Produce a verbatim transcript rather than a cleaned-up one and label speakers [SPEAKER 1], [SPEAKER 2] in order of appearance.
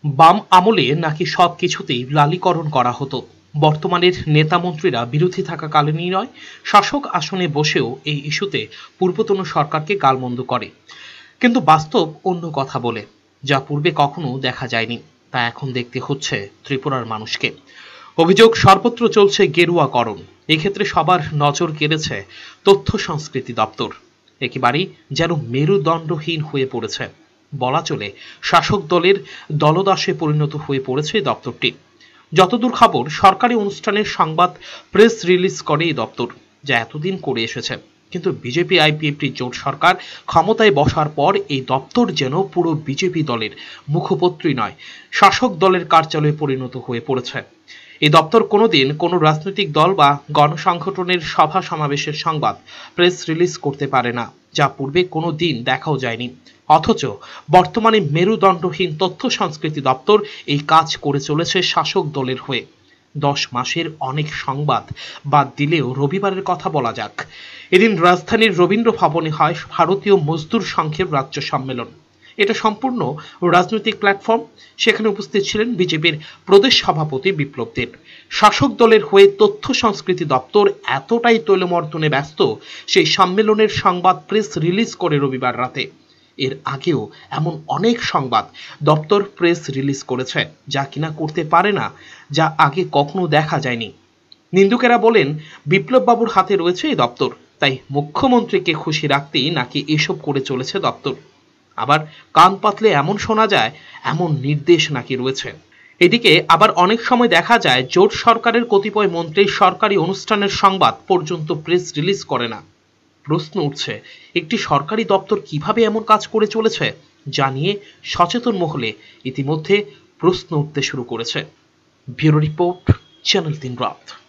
[SPEAKER 1] বাম আমলে নাকি সবকিছুতেই লালীকরণ করা হতো। বর্তমানের নেতামন্ত্রীরা বিরোধী থাকাকালীনই নয়, শাসক আসনে বসেও এই ইস্যুতে পূর্বতন সরকারকে গালমন্দ করে, কিন্তু বাস্তব অন্য কথা বলে। যা পূর্বে কখনো দেখা যায়নি, তা এখন দেখতে হচ্ছে ত্রিপুরার মানুষকে। অভিযোগ, সর্বত্র চলছে গেরুয়াকরণ। এক্ষেত্রে সবার নজর কেড়েছে তথ্য সংস্কৃতি দপ্তর। একেবারেই যেন মেরুদণ্ডহীন হয়ে পড়েছে। বলা চলে শাসক দলের দলদাসে পরিণত হয়ে পড়েছে দপ্তরটি। যতদূর খবর, সরকারি অনুষ্ঠানের সংবাদ প্রেস রিলিজ করে এই দপ্তর, যা এতদিন করে এসেছে। কিন্তু বিজেপি আইপিএফটি জোট সরকার ক্ষমতায় বসার পর এই দপ্তর যেন পুরো বিজেপি দলের মুখপত্রই নয়, শাসক দলের কার্যালয়ে পরিণত হয়ে পড়েছে। এই দপ্তর কোনোদিন কোনো রাজনৈতিক দল বা গণসংগঠনের সভা সমাবেশের সংবাদ প্রেস রিলিজ করতে পারে না, যা পূর্বে কোনো দিন দেখাও যায়নি। অথচ বর্তমানে মেরুদণ্ডহীন তথ্য সংস্কৃতি দপ্তর এই কাজ করে চলেছে শাসক দলের হয়ে। দশ মাসের অনেক সংবাদ বাদ দিলেও রবিবারের কথা বলা যাক। এদিন রাজধানীর রবীন্দ্র ভবনে হয় ভারতীয় মজদুর সংঘের রাজ্য সম্মেলন। এটা সম্পূর্ণ রাজনৈতিক প্ল্যাটফর্ম। সেখানে উপস্থিত ছিলেন বিজেপির প্রদেশ সভাপতি বিপ্লব দেব। শাসক দলের হয়ে তথ্য সংস্কৃতি দপ্তর এতটাই তৈলমর্দনে ব্যস্ত, সেই সম্মেলনের সংবাদ প্রেস রিলিজ করে রবিবার রাতে। এর আগেও এমন অনেক সংবাদ দপ্তর প্রেস রিলিজ করেছে, যা কিনা করতে পারে না, যা আগে কখনো দেখা যায়নি। নিন্দুকেরা বলেন, বিপ্লব বাবুর হাতে রয়েছে এই দপ্তর, তাই মুখ্যমন্ত্রীকে খুশি রাখতেই নাকি এসব করে চলেছে দপ্তর। আবার কান পাতলে এমন শোনা যায়, এমন নির্দেশ নাকি রয়েছে। এদিকে আবার অনেক সময় দেখা যায় জোট সরকারের কতিপয় মন্ত্রী সরকারি অনুষ্ঠানের সংবাদ পর্যন্ত প্রেস রিলিজ করে না। প্রশ্ন উঠছে, একটি সরকারি দপ্তর কিভাবে এমন কাজ করে চলেছে, যা নিয়ে সচেতন মহলে ইতিমধ্যে প্রশ্ন উঠতে শুরু করেছে। ব্যুরো রিপোর্ট, চ্যানেল তিন রাত।